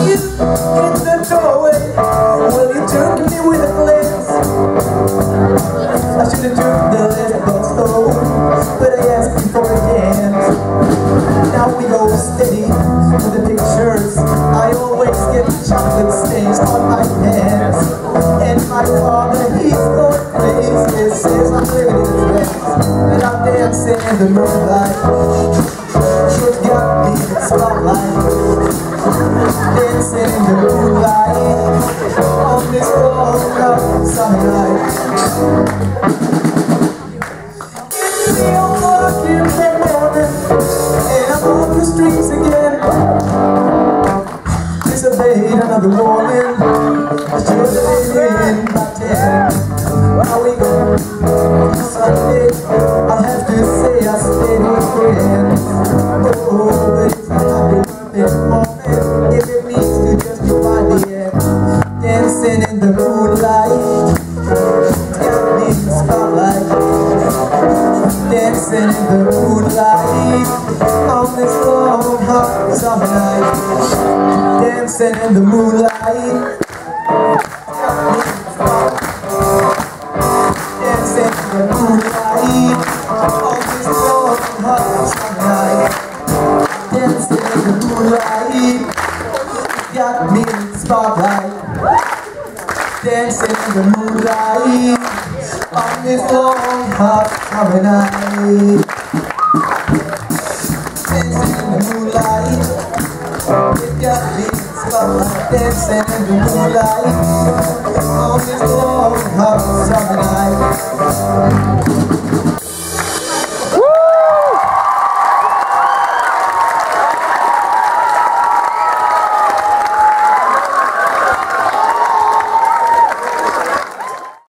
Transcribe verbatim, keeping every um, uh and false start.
you in the doorway. Well, you turned to me with a glance. I should have took the last bus home, but I asked you for a dance. Now we go steady with the pictures. I always get chocolate stains on my hands. And my father, he's going crazy, says I'm living in the place, and I'm dancing in the moonlight. She's got me in the spotlight, dancing in the moonlight on this long hot summer night. It's the old walking that morning, and I'm on the streets again. Disobeyed another warning, I should have been in by ten. Now we go Sunday, I'll have to say I stayed again. Oh, but it's a happy perfect moment if it means to justify the end. Dancing in the moonlight, got me in the spotlight. Dancing in the moonlight on this long hot summer night. Dancing in the moonlight, got me in the spotlight. Dancing in the moonlight on this long hot summer night. Dancing in the moonlight, got me in the spotlight. Dancing in the moonlight on this long hot summer night. Dancing in the moonlight, it got me in the spotlight. Dancing in the moonlight